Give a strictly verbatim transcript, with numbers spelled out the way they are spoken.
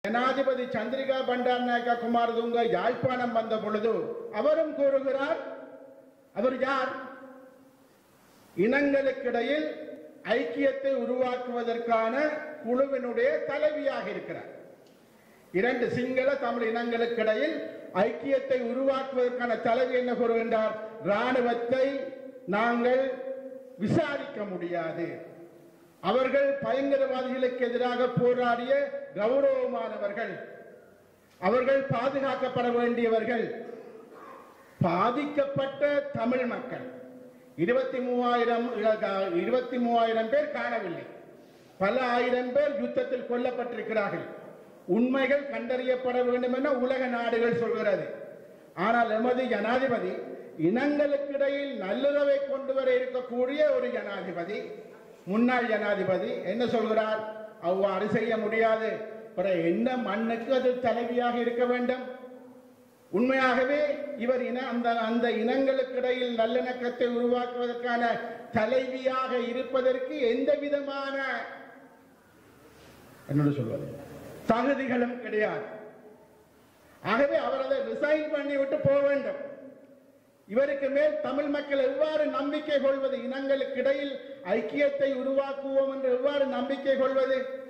ஜனாதிபதி சந்திரிகா பண்டாரநாயக்கா குமாரதுங்க யாழ்ப்பாணம் வந்த பொழுது அவரும் கூறுகிறார், அவர் யார்? இனங்களுக்கிடையில் ஐக்கியத்தை உருவாக்குவதற்கான குழுவினுடைய தலைவியாக இருக்கிறார். இரண்டு சிங்கள தமிழ் இனங்களுக்கிடையில் ஐக்கியத்தை உருவாக்குவதற்கான தலைவி என்ன கூறுகின்றார்? இராணுவத்தை நாங்கள் விசாரிக்க முடியாது, அவர்கள் பயங்கரவாதிகளுக்கு எதிராக போராடிய கௌரவமானவர்கள், அவர்கள் பாதுகாக்கப்பட வேண்டியவர்கள். பாதிக்கப்பட்ட தமிழ் மக்கள் இருபத்தி மூவாயிரம் இருபத்தி மூவாயிரம் பேர் காணவில்லை, பல ஆயிரம் பேர் யுத்தத்தில் கொல்லப்பட்டிருக்கிறார்கள். உண்மைகள் கண்டறியப்பட வேண்டும் என உலக நாடுகள் சொல்கிறது. ஆனால் எமது ஜனாதிபதி இனங்களுக்கிடையில் நல்லுறவை கொண்டு வர இருக்கக்கூடிய ஒரு ஜனாதிபதி, முன்னாள் ஜனாதிபதி என்ன சொல்கிறார்? அவ்வாறு செய்ய முடியாது. என்ன மண்ணுக்கு அது தலைவியாக இருக்க வேண்டும்? உண்மையாகவே இவர் இன அந்த அந்த இனங்களுக்கிடையில் நல்லிணக்கத்தை உருவாக்குவதற்கான தலைவியாக இருப்பதற்கு எந்த விதமான என்னோட சொல்வது தகுதிகளும் கிடையாது. ஆகவே அவர் அதை ரிசைன் பண்ணி விட்டு போக வேண்டும். இவருக்கு மேல் தமிழ் மக்கள் எவ்வாறு நம்பிக்கை கொள்வது? இனங்களுக்கு இடையில் ஐக்கியத்தை உருவாக்குவோம் என்று எவ்வாறு நம்பிக்கை கொள்வது?